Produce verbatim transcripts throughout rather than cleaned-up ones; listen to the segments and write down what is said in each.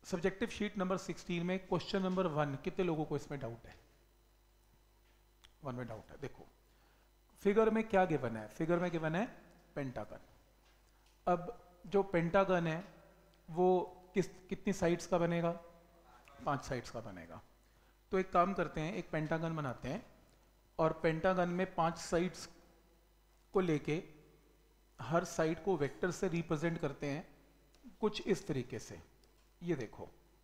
Subjective sheet number sixteen में question number one, कितने लोगों को इसमें डाउट है? वन में डाउट है। देखो फिगर में क्या गिवन है, फिगर में गिवन है पेंटागन। अब जो पेंटागन है वो किस कितनी साइड्स का बनेगा? पांच साइड्स का बनेगा। तो एक काम करते हैं, एक पेंटागन बनाते हैं और पेंटागन में पांच साइड्स को लेके हर साइड को वेक्टर से रिप्रेजेंट करते हैं कुछ इस तरीके से। ये देखो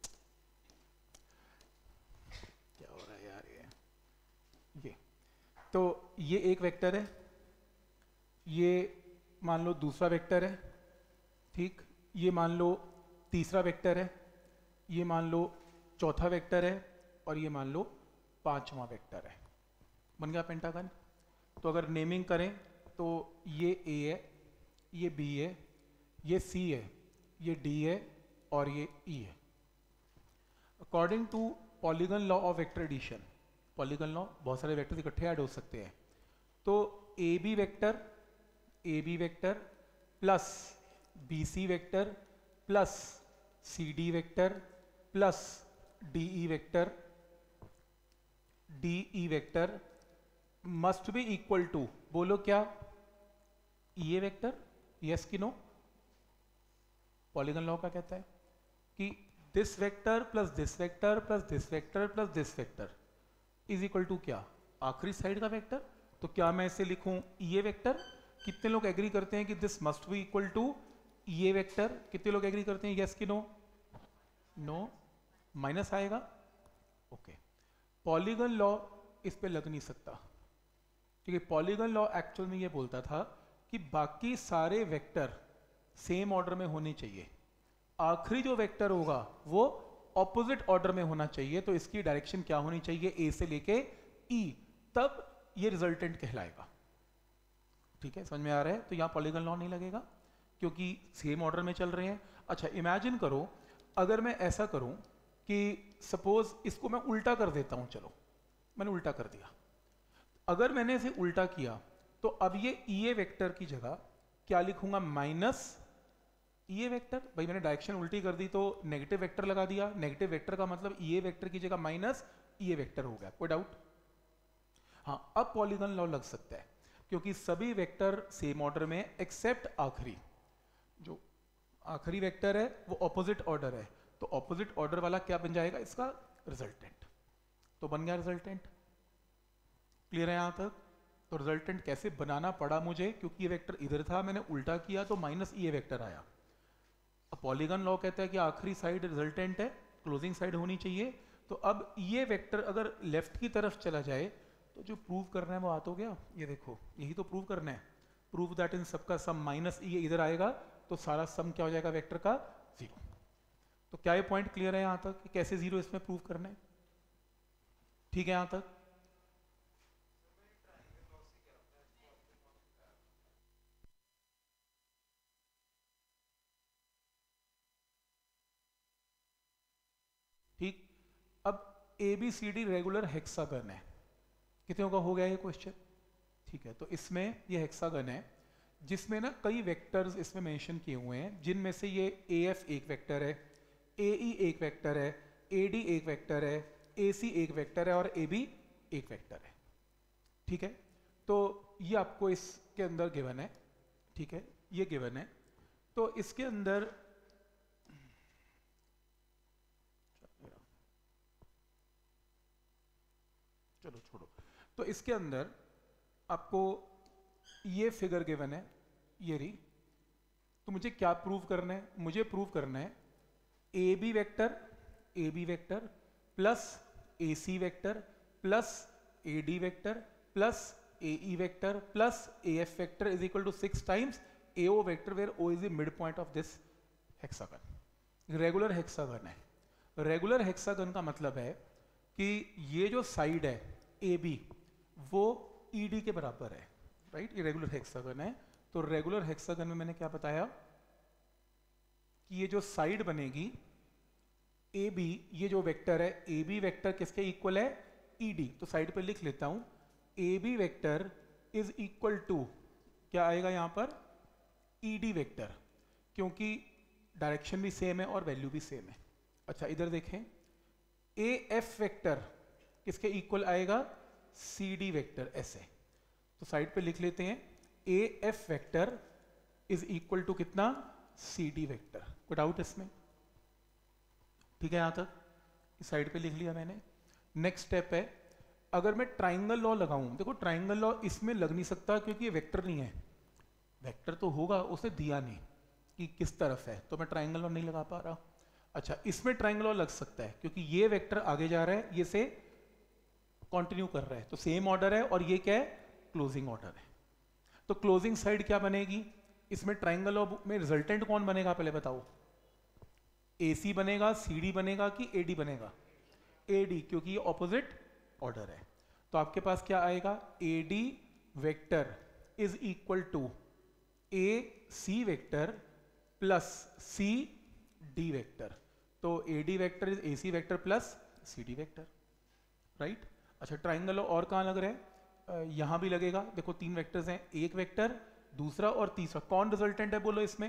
क्या हो रहा है यार, ये ये तो ये एक वेक्टर है, ये मान लो दूसरा वेक्टर है, ठीक, ये मान लो तीसरा वेक्टर है, ये मान लो चौथा वेक्टर है और ये मान लो पांचवा वेक्टर है। बन गया पेंटागन। तो अगर नेमिंग करें तो ये ए है, ये बी है, ये सी है, ये डी है और ये ई है। According to polygon law of vector addition, polygon law बहुत सारे वेक्टर इकट्ठे ऐड हो सकते हैं, तो A B vector A B vector plus B C vector plus C D vector plus D E vector D E vector must be equal to, बोलो क्या, ये वेक्टर, यस कि नो? पॉलीगन लॉ का कहता है कि this vector plus this vector plus this vector plus this vector is equal to क्या, आखिरी साइड का वेक्टर। तो क्या मैं इसे लिखूं ये वेक्टर? कितने लोग एग्री करते हैं कि this must be equal to ये वेक्टर? कितने लोग एग्री करते हैं, यस कि नो? नो, माइनस आएगा। ओके, पॉलीगन लॉ इस पे लग नहीं सकता क्योंकि पॉलीगन लॉ एक्चुअल में ये बोलता था कि बाकी सारे वेक्टर सेम ऑर्डर में होने चाहिए, आखिरी जो वेक्टर होगा वो ऑपोजिट ऑर्डर में होना चाहिए। तो इसकी डायरेक्शन क्या होनी चाहिए, ए से लेके ई, तब ये रिजल्टेंट कहलाएगा। ठीक है, समझ में आ रहा है? तो यहां पॉलीगन लॉ नहीं लगेगा क्योंकि सेम ऑर्डर में चल रहे हैं। अच्छा, इमेजिन करो अगर मैं ऐसा करूं कि सपोज इसको मैं उल्टा कर देता हूं, चलो मैंने उल्टा कर दिया। अगर मैंने इसे उल्टा किया तो अब ये ई ए वेक्टर की जगह क्या लिखूंगा, माइनस ई ए वेक्टर। भाई मैंने डायरेक्शन उल्टी कर दी तो नेगेटिव वेक्टर लगा दिया, नेगेटिव वेक्टर का मतलब ई ए वेक्टर की जगह माइनस ई ए वेक्टर हो गया। कोई डाउट? हाँ, अब पॉलीगन लॉ लग सकता है क्योंकि सभी वेक्टर सेम ऑर्डर में एक्सेप्ट आखिरी, जो आखिरी वेक्टर है वो ऑपोजिट ऑर्डर है, तो ऑपोजिट ऑर्डर वाला क्या बन जाएगा, इसका रिजल्टेंट। तो बन गया रिजल्टेंट। क्लियर है यहां तक? तो रिजल्टेंट कैसे बनाना पड़ा मुझे, क्योंकि ये वेक्टर इधर था, मैंने उल्टा किया तो माइनस ये वेक्टर आया। अब पॉलीगन लॉ कहता है कि आखिरी साइड रिजल्टेंट है, क्लोजिंग साइड होनी चाहिए। तो अब ये वेक्टर अगर लेफ्ट की तरफ चला जाए तो जो प्रूव करना है वो आ तो गया। ये देखो, यही तो प्रूव करना है, प्रूव दैट इन सबका सम माइनस ये इधर आएगा तो सारा सम क्या हो जाएगा वेक्टर का, जीरो। तो क्या ये पॉइंट क्लियर है यहां तक कि कैसे जीरो इसमें प्रूव करना है? ठीक है यहां तक? ठीक, अब A B C D regular hexagon है। कितनों का हो गया ये क्वेश्चन? ठीक है, तो इसमें ये हेक्सागन है जिसमें ना कई वेक्टर्स इसमें मेंशन किए हुए हैं, जिनमें से ये ए एफ एक वेक्टर है, ए ई एक वेक्टर है, ए डी एक वेक्टर है, ए सी एक वेक्टर है और ए बी एक वेक्टर है। ठीक है, तो ये आपको इसके अंदर गिवन है। ठीक है, ये गिवन है। तो इसके अंदर चलो छोड़ो, तो इसके अंदर आपको ये फिगर गिवन है, ये रही। तो मुझे क्या प्रूव करना है, मुझे प्रूव करना है A B vector A B vector plus A C vector plus A D vector plus A E vector plus A F vector is equal to six times A O vector where O is the mid point of this hexagon. Regular hexagon है। Regular hexagon का मतलब है कि ये जो side है A B वो E D के बराबर है, राइट? ये रेगुलर हेक्सागन है। तो रेगुलर हेक्सागन में मैंने क्या बताया कि ये जो साइड बनेगी ए बी, ये जो वेक्टर है ए बी वेक्टर किसके इक्वल है, ई डी। तो साइड पे लिख लेता हूं, A B vector is equal to क्या आएगा यहां पर, ई डी वेक्टर, क्योंकि डायरेक्शन भी सेम है और वैल्यू भी सेम है। अच्छा इधर देखें, ए एफ वेक्टर किसके इक्वल आएगा, सी डी वेक्टर, ऐसे। तो साइड पे लिख लेते हैं, A F vector is equal to कितना, सी डी वेक्टर। कोई डाउट इसमें? ठीक है, यहां तक इस साइड पे लिख लिया मैंने। नेक्स्ट स्टेप है, अगर मैं ट्राइंगल लॉ लगाऊं, देखो ट्राइंगल लॉ इसमें लग नहीं सकता क्योंकि ये वेक्टर नहीं है। वेक्टर तो होगा, उसने दिया नहीं कि किस तरफ है, तो मैं ट्राइंगल लॉ नहीं लगा पा रहा। अच्छा, इसमें ट्राइंगल लॉ लग सकता है क्योंकि ये वेक्टर आगे जा रहा है, ये से कंटिन्यू कर रहा है, तो सेम ऑर्डर है, और ये क्या है, क्लोजिंग ऑर्डर है। तो क्लोजिंग साइड क्या बनेगी, इसमें ट्राइंगल लॉ में रिजल्टेंट कौन बनेगा पहले बताओ, एसी बनेगा, सीडी बनेगा कि एडी बनेगा, एडी, क्योंकि ये ऑपोजिट ऑर्डर है। तो आपके पास क्या आएगा, AD vector is equal to A C vector plus C D vector. तो AD vector is A C vector plus C D vector, right. अच्छा, ट्राइंगल और कहाँ लग रहा है, यहां भी लगेगा। देखो तीन वेक्टर्स हैं, एक वेक्टर, दूसरा और तीसरा। कौन रिजल्टेंट है बोलो इसमें,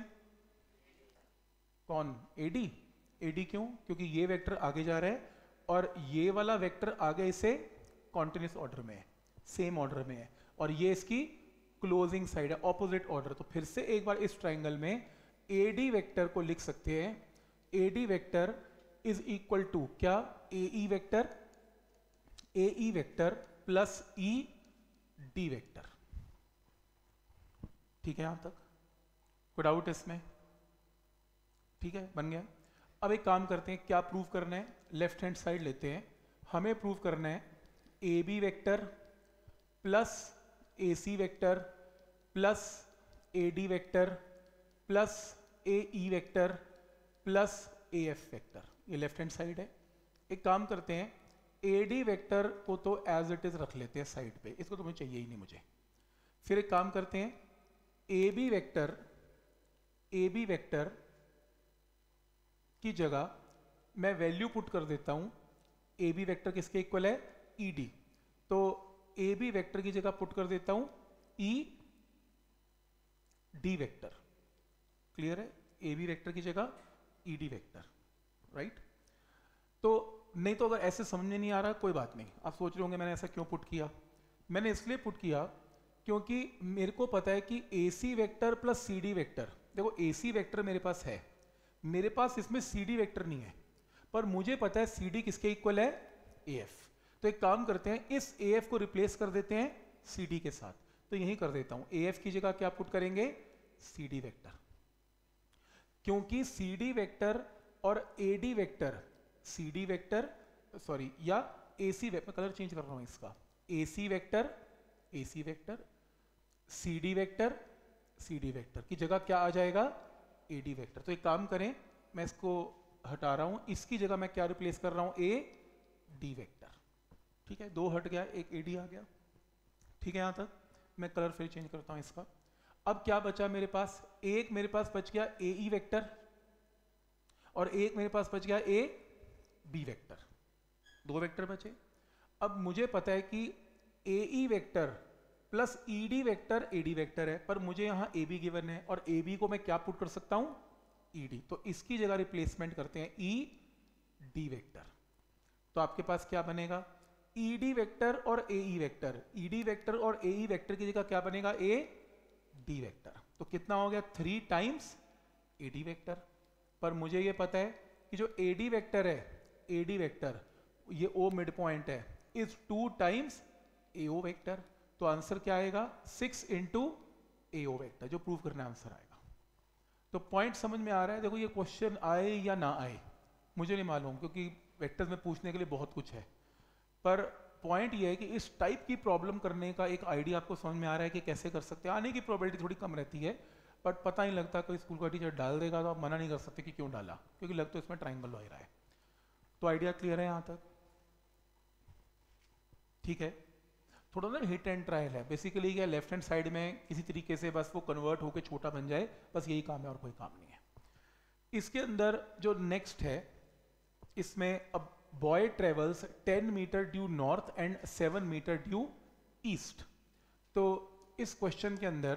कौन, एडी। एडी क्यों, क्योंकि ये वेक्टर आगे जा रहा है और ये वाला वेक्टर आगे इसे कॉन्टिन्यूस ऑर्डर में है, सेम ऑर्डर में है, और ये इसकी क्लोजिंग साइड है, ऑपोजिट ऑर्डर। तो फिर से एक बार इस ट्राइंगल में एडी वेक्टर को लिख सकते हैं, AD vector is equal to क्या, A E vector, A E vector plus E D vector. ठीक है, यहां तक कोई डाउट इसमें? ठीक है, बन गया। अब एक काम करते हैं, क्या प्रूव करना है, लेफ्ट हैंड साइड लेते हैं। हमें प्रूव करना है A B vector plus A C vector plus A D vector plus A E vector plus A F vector. ये लेफ्ट हैंड साइड है। एक काम करते हैं, ए डी वेक्टर को तो एज इट इज रख लेते हैं साइड पे, इसको तो मुझे चाहिए ही नहीं मुझे। फिर एक काम करते हैं, A B vector, A B vector की जगह मैं वैल्यू पुट कर देता हूं, ए बी वेक्टर किसके इक्वल है, ई डी। तो ए बी वेक्टर की जगह पुट कर देता हूं ई डी वेक्टर। क्लियर है, ए बी वेक्टर की जगह ई डी वेक्टर, राइट। तो नहीं तो अगर ऐसे समझ में नहीं आ रहा कोई बात नहीं, आप सोच रहे होंगे मैंने ऐसा क्यों पुट किया। मैंने इसलिए पुट किया क्योंकि मेरे को पता है कि A C vector plus C D vector, देखो ए सी वेक्टर मेरे पास है, मेरे पास इसमें सी डी वेक्टर नहीं है, पर मुझे पता है सी डी किसके इक्वल है, ए एफ। तो एक काम करते हैं, इस ए एफ को रिप्लेस कर देते हैं सी डी के साथ। तो यही कर देता हूं, ए एफ की जगह क्या पुट करेंगे, सी डी वेक्टर, क्योंकि सी डी वेक्टर और A D vector, C D vector sorry या A C vector, colour change कर रहा हूं इसका, A C vector, A C vector, C D vector, C D vector की जगह क्या आ जाएगा, ए डी वेक्टर। तो एक काम करें, मैं इसको हटा रहा हूं, इसकी जगह मैं क्या रिप्लेस कर रहा हूं, ए डी वेक्टर। ठीक है, दो हट गया, एक ए डी आ गया। ठीक है, यहां तक मैं कलर फिर चेंज करता हूं इसका। अब क्या बचा मेरे पास, एक मेरे पास बच गया ए ई वेक्टर और एक मेरे पास बच गया ए बी वेक्टर, दो वेक्टर बचे। अब मुझे पता है कि A E vector plus E D vector A D vector है, पर मुझे यहां ए बी गिवन है और ए बी को मैं क्या पुट कर सकता हूं, ई डी। तो इसकी जगह रिप्लेसमेंट करते हैं ई डी वेक्टर। तो आपके पास क्या बनेगा, ई डी वेक्टर और A E vector, E D vector और ए ई वेक्टर की जगह क्या बनेगा, ए डी वेक्टर। तो कितना हो गया, three times A D vector. पर मुझे ये पता है कि जो ए डी वेक्टर है, ए डी वेक्टर ये ओ मिड पॉइंट है, is two times A O vector. तो आंसर क्या आएगा, six into A O vector, जो प्रूव करना आंसर आएगा। तो पॉइंट समझ में आ रहा है। देखो ये क्वेश्चन आए या ना आए मुझे नहीं मालूम, क्योंकि वेक्टर्स में पूछने के लिए बहुत कुछ है, पर पॉइंट ये है कि इस टाइप की प्रॉब्लम करने का एक आइडिया आपको समझ में आ रहा है कि कैसे कर सकते हैं। आने की प्रोबेबिलिटी थोड़ी कम रहती है, बट पता नहीं लगता कोई स्कूल का टीचर डाल देगा तो आप मना नहीं कर सकते कि क्यों डाला, क्योंकि लग तो इसमें ट्राइंगल लॉ रहा है। तो आइडिया क्लियर है यहां तक? ठीक है, थोड़ा ना हिट एंड ट्रायल है बेसिकली। क्या लेफ्ट हैंड साइड में किसी तरीके से बस वो कन्वर्ट होकर छोटा बन जाए, बस यही काम है और कोई काम नहीं है। इसके अंदर जो नेक्स्ट है, इसमें अब boy travels ten metre due north and seven metre due east. तो इस क्वेश्चन के अंदर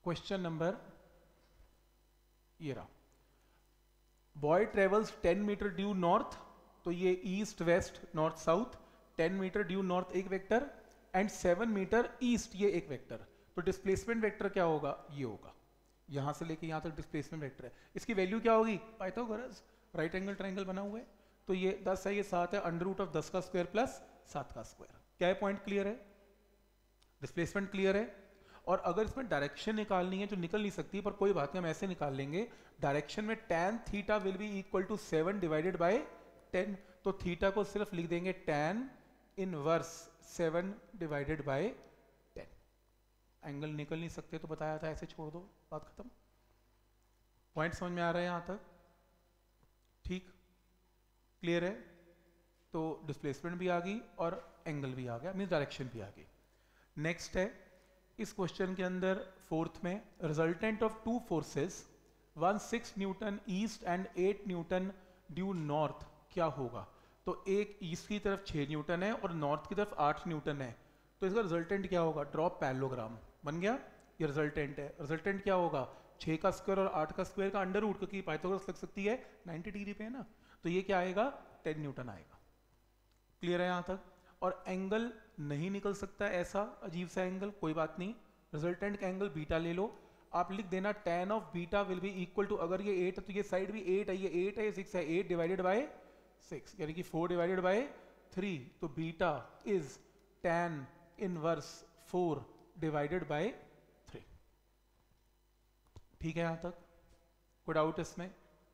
क्वेश्चन नंबर ये रहा, boy travels ten metre due north, तो ये east west north south, ten metre due north एक vector and seven metre east ये एक वेक्टर। तो डिस्प्लेसमेंट वेक्टर क्या होगा, ये होगा, यहां से लेके यहां तक डिस्प्लेसमेंट वेक्टर है। इसकी वैल्यू क्या होगी, पाइथागोरस राइट एंगल ट्रायंगल बना हुआ है, तो ये दस है, ये सात है, अंडर रूट ऑफ दस का स्क्वायर प्लस सात का स्क्वायर। क्या है, पॉइंट क्लियर है, डिस्प्लेसमेंट क्लियर है। और अगर इसमें डायरेक्शन निकालनी है जो निकल नहीं सकती, पर कोई बात नहीं, हम ऐसे निकाल लेंगे। डायरेक्शन में tan theta will be equal to seven divided by ten, तो थीटा को सिर्फ लिख देंगे tan inverse seven divided by ten. Angle निकल नहीं सकते तो बताया था, ऐसे छोड़ दो, बात खत्म। पॉइंट समझ में आ रहा है यहां तक, ठीक क्लियर है। तो डिस्प्लेसमेंट भी आ गई और एंगल भी आ गया, मीन डायरेक्शन भी आ गई। नेक्स्ट है इस क्वेश्चन के अंदर फोर्थ में, resultant of two forces one six newton east and eight newton due north क्या होगा। तो एक ईस्ट की तरफ छः न्यूटन है और नॉर्थ की तरफ आठ न्यूटन है, तो इसका रिजल्टेंट क्या होगा, ड्रॉप पैरेललोग्राम बन गया, ये रिजल्टेंट है। रिजल्टेंट क्या होगा, छः का स्क्वायर और आठ का स्क्वायर का अंडर रूट, क्योंकि पाइथागोरस लग सकती है नाइन्टी डिग्री पे है ना, तो ये क्या आएगा, टेन न्यूटन आएगा। क्लियर है यहाँ तक। और एंगल नहीं निकल सकता ऐसा अजीब सा एंगल, कोई बात नहीं, रिजल्टेंट का एंगल बीटा ले लो, आप लिख देना tan of beta will be equal to, अगर ये एट है तो ये साइड भी एट है, ये एट है, ये सिक्स है, एट डिवाइडेड बाय सिक्स, यानी कि फोर डिवाइडेड बाय थ्री, तो beta is tan inverse four divided by three. ठीक है यहां तक, कोई डाउट इसमें,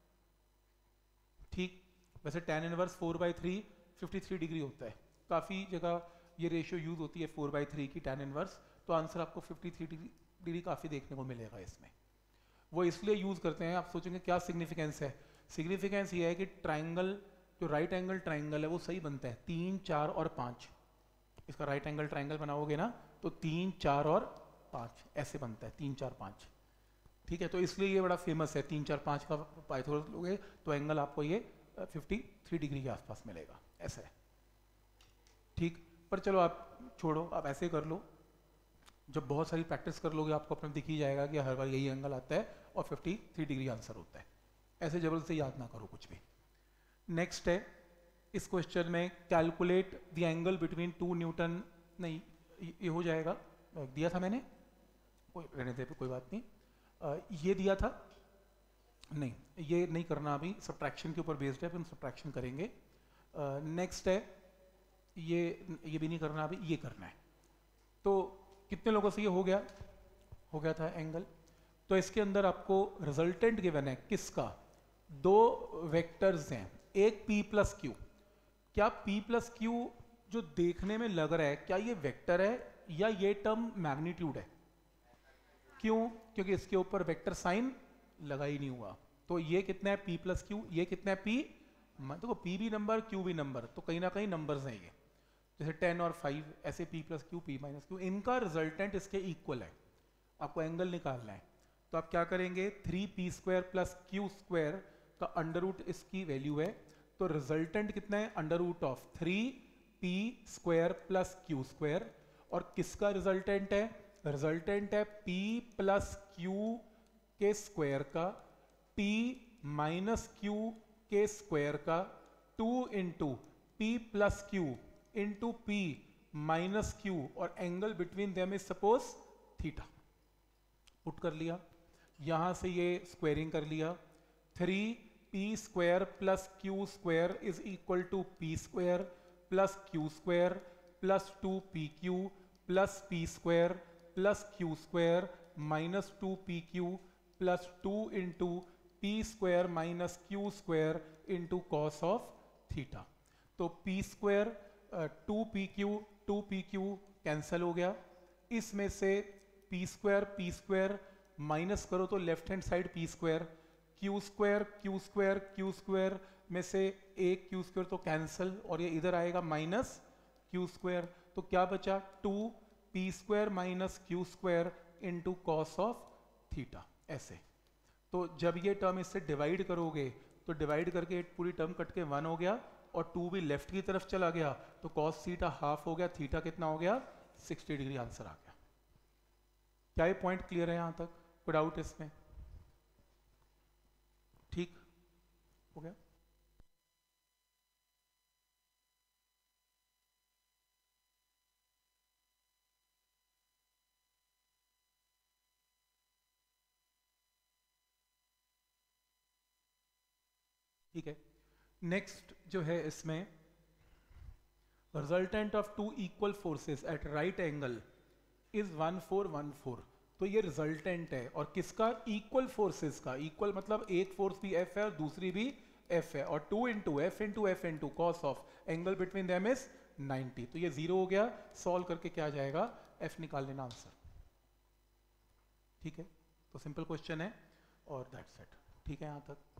ठीक। वैसे tan inverse four by three fifty three degree होता है, काफी जगह ये रेशियो यूज होती है फोर बाई थ्री की tan इनवर्स, तो आंसर आपको फिफ्टी थ्री डिग्री काफी देखने को मिलेगा इसमें। वो इसलिए यूज करते हैं, आप सोचेंगे क्या सिग्निफिकेंस है, सिग्निफिकेंस ये है कि ट्राइंगल, जो राइट एंगल ट्राइंगल है वो सही बनता है, तीन चार और पाँच, इसका राइट एंगल ट्राइंगल बनाओगे ना तो तीन चार और पाँच ऐसे बनता है, तीन चार पाँच, ठीक है। तो इसलिए ये बड़ा फेमस है, तीन चार पाँच का पाइथागोरस लोगे तो एंगल आपको ये फिफ्टी थ्री डिग्री के आसपास मिलेगा, ऐसा है, ठीक। पर चलो आप छोड़ो, आप ऐसे कर लो, जब बहुत सारी प्रैक्टिस कर लोगे आपको अपने दिख ही जाएगा कि हर बार यही एंगल आता है और फिफ्टी थ्री डिग्री आंसर होता है, ऐसे जबरदस्ती याद ना करो कुछ भी। नेक्स्ट है इस क्वेश्चन में, calculate the angle between two newton, नहीं ये हो जाएगा, दिया था मैंने, कोई रहने दे, कोई बात नहीं, आ, ये दिया था, नहीं ये नहीं करना अभी, सब्ट्रैक्शन के ऊपर बेस्ड है, फिर हम सब्ट्रैक्शन करेंगे। नेक्स्ट है ये ये भी नहीं करना अभी, ये करना है। तो कितने लोगों से ये हो गया, हो गया था एंगल। तो इसके अंदर आपको रिजल्टेंट गिवन है किसका, दो वेक्टर्स हैं, एक p प्लस क्यू। क्या p प्लस क्यू जो देखने में लग रहा है, क्या ये वेक्टर है या ये टर्म मैग्नीट्यूड है, क्यों, क्योंकि इसके ऊपर वेक्टर साइन लगा ही नहीं हुआ। तो ये कितना है p प्लस क्यू, ये कितना है p, देखो p भी नंबर q भी नंबर, तो कहीं ना कहीं नंबर्स हैं ये, जैसे टेन और फाइव, ऐसे p plus Q, p minus Q, इनका रिजल्टेंट इसके इक्वल है, आपको एंगल निकालना है। तो आप क्या करेंगे, three P square plus Q square का अंडर रूट इसकी वैल्यू है, तो रिजल्टेंट कितना है, under root of three P square plus Q square. और किसका रिजल्टेंट है, रिजल्टेंट है p प्लस क्यू के स्क्वायर का, p माइनस क्यू के स्क्वायर का, two into P plus Q into P minus Q, और angle between them is suppose theta. Put कर लिया, यहां से ये स्क्वायरिंग कर लिया, three P square plus Q square is equal to P square plus Q square plus two P Q plus P square plus Q square minus two P Q plus two into P square minus Q square into cos of theta. तो P square two P Q two P Q cancel हो गया, इसमें से P square P square minus करो तो left hand side P square, Q square Q square Q square में से एक क्यू स्क्वायर तो कैंसिल, और ये इधर आएगा माइनस क्यू स्क्वायर, तो क्या बचा, two P square minus Q square into cos of theta, ऐसे। तो जब ये टर्म इससे डिवाइड करोगे तो डिवाइड करके पूरी टर्म कट के वन हो गया, और टू भी लेफ्ट की तरफ चला गया, तो कॉस थीटा हाफ हो गया, थीटा कितना हो गया, सिक्सटी डिग्री आंसर आ गया। क्या ये पॉइंट क्लियर है यहां तक? कोई डाउट इसमें? ठीक हो गया। ठीक है, नेक्स्ट जो है इसमें, resultant of two equal forces at right angle is one four one four. तो ये रिजल्टेंट है, और किसका? इक्वल फोर्सेस का। इक्वल मतलब एक फोर्स भी एफ है और दूसरी भी एफ है, और two into F into F into cos of angle between them is ninety. तो ये जीरो हो गया, सॉल्व करके क्या आ जाएगा? एफ निकाल लेना आंसर। ठीक है, तो सिंपल क्वेश्चन है और दैट्स इट। ठीक है यहाँ तक।